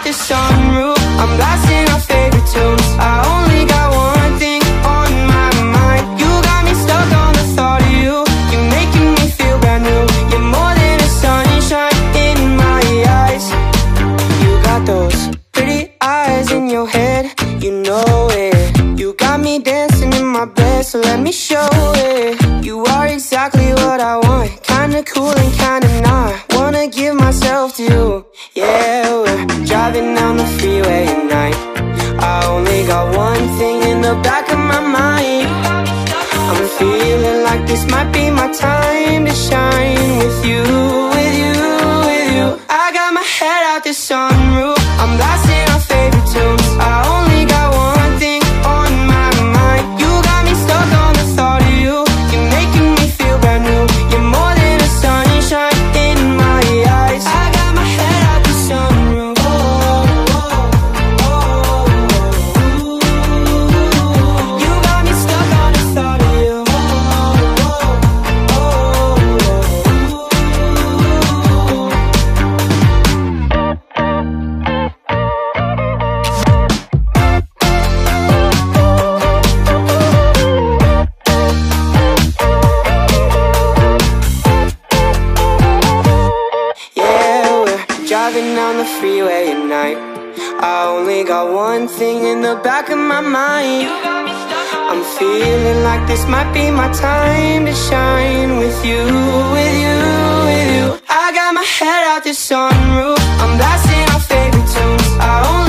the sunroof, I'm blasting our favorite tunes. I only got one thing on my mind. You got me stuck on the thought of you. You're making me feel brand new. You're more than a sunshine in my eyes. You got those pretty eyes in your head, you know it. You got me dancing in my bed, so let me show it. You are exactly what I want, kinda cool and kinda not. Wanna give myself to you. Yeah, we're driving down the freeway at night. I only got one thing in the back of my mind. I'm feeling like this might be my time to shine with you, with you, with you. I got my head out the sunroof, I'm blasting our favorite tunes. I only got one thing on my mind. You got me stuck on the thought of you. You're making me feel brand new. You're more than a sunshine in my eyes. I got my head out the sunroof. You got me stuck on the thought of you. Driving down the freeway at night. I only got one thing in the back of my mind. I'm feeling like this might be my time to shine with you, with you, with you. I got my head out the sunroof, I'm blasting our favorite tunes. I only